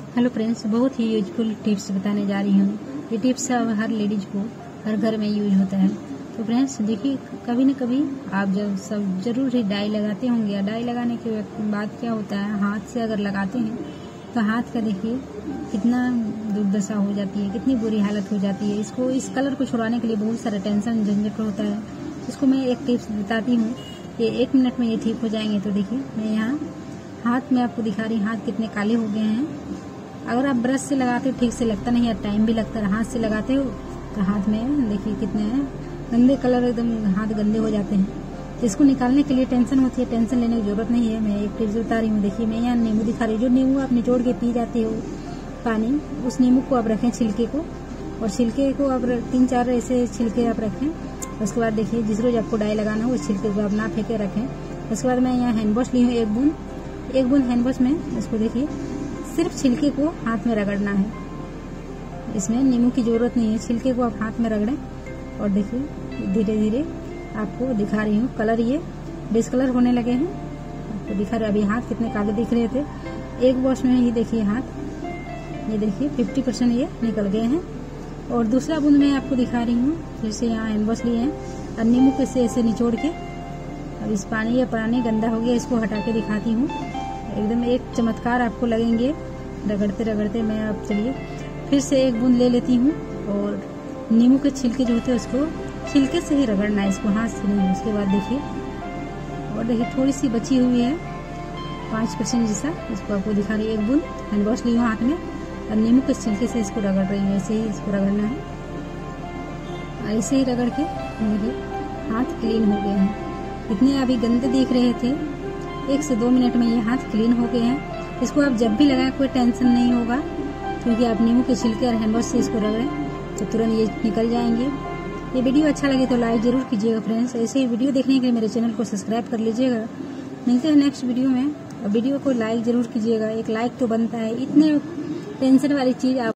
Hello friends, बहुत ही useful tips बताने जा रही हूँ। ये टिप्स हर लेडीज को हर घर में यूज होता है। तो फ्रेंड्स देखिए, कभी न कभी आप जब सब जरूर ही डाई लगाते होंगे, या डाई लगाने के बाद क्या होता है, हाथ से अगर लगाते हैं तो हाथ का देखिए कितना दुर्दशा हो जाती है, कितनी बुरी हालत हो जाती है। इस कलर को छुड़वाने के लिए बहुत सारा टेंशन झंझट होता है। इसको मैं एक टिप्स बताती हूँ, ये 1 मिनट में ये ठीक हो जाएंगे। तो देखिए, मैं यहाँ हाथ में आपको दिखा रही हूँ, हाथ कितने काले हो गए हैं। अगर आप ब्रश से लगाते हो ठीक से लगता नहीं है, टाइम भी लगता है। हाथ से लगाते हो तो हाथ में देखिए कितने गंदे कलर, एकदम हाथ गंदे हो जाते हैं। इसको निकालने के लिए टेंशन होती है, टेंशन लेने की जरूरत नहीं है। मैं एक टिप्स बता रही हूँ। देखिए, मैं यहाँ नींबू दिखा रही हूँ। जो नींबू आप निचोड़ के पी जाते हो पानी, उस नींबू को आप रखें, छिलके को, और छिलके को आप 3-4 ऐसे छिलके आप रखें। उसके बाद देखिए, जिस रोज आपको डाई लगाना हो उस छिलके को आप ना फेंके रखें। उसके बाद मैं यहाँ हैंड वॉश ली हूँ, एक बूंद हैंड वॉश में इसको देखिए सिर्फ छिलके को हाथ में रगड़ना है। इसमें नींबू की जरूरत नहीं है, छिलके को आप हाथ में रगड़ें। और देखिए, धीरे धीरे आपको दिखा रही हूँ, कलर ये डिस्कलर होने लगे हैं। आपको दिखा रहे, अभी हाथ कितने काले दिख रहे थे। एक वॉश में ही देखिए हाथ, ये देखिए 50% ये निकल गए हैं। और दूसरा बूंद मैं आपको दिखा रही हूँ, जैसे यहाँ हैंड वॉश लिए हैं और नींबू के से ऐसे निचोड़ के, अब इस पानी गंदा हो गया, इसको हटा के दिखाती हूँ। एकदम एक चमत्कार आपको लगेंगे रगड़ते रगड़ते। मैं अब चलिए फिर से एक बूंद ले लेती हूँ, और नींबू के छिलके जो होते हैं उसको छिलके से ही रगड़ना है, इसको हाथ से नहीं। उसके बाद देखिए, और देखिए थोड़ी सी बची हुई है 5% जैसा, इसको आपको दिखा रही है। एक बूंद हैंड वॉश ली हूँ हाथ में और नींबू के छिलके से इसको रगड़ रही हूँ। ऐसे ही इसको रगड़ना है, ऐसे ही रगड़ के देखिए हाथ क्लीन हो गए हैं। इतने अभी गंदे दिख रहे थे, 1 से 2 मिनट में ये हाथ क्लीन हो गए हैं। इसको आप जब भी लगाएं कोई टेंशन नहीं होगा, क्योंकि आप नींबू के छिलके और हैंड वॉश से इसको रगड़ें तो तुरंत ये निकल जाएंगे। ये वीडियो अच्छा लगे तो लाइक जरूर कीजिएगा फ्रेंड्स। ऐसे ही वीडियो देखने के लिए मेरे चैनल को सब्सक्राइब कर लीजिएगा। मिलते हैं नेक्स्ट वीडियो में, और वीडियो को लाइक जरूर कीजिएगा। एक लाइक तो बनता है, इतने टेंशन वाली चीज आप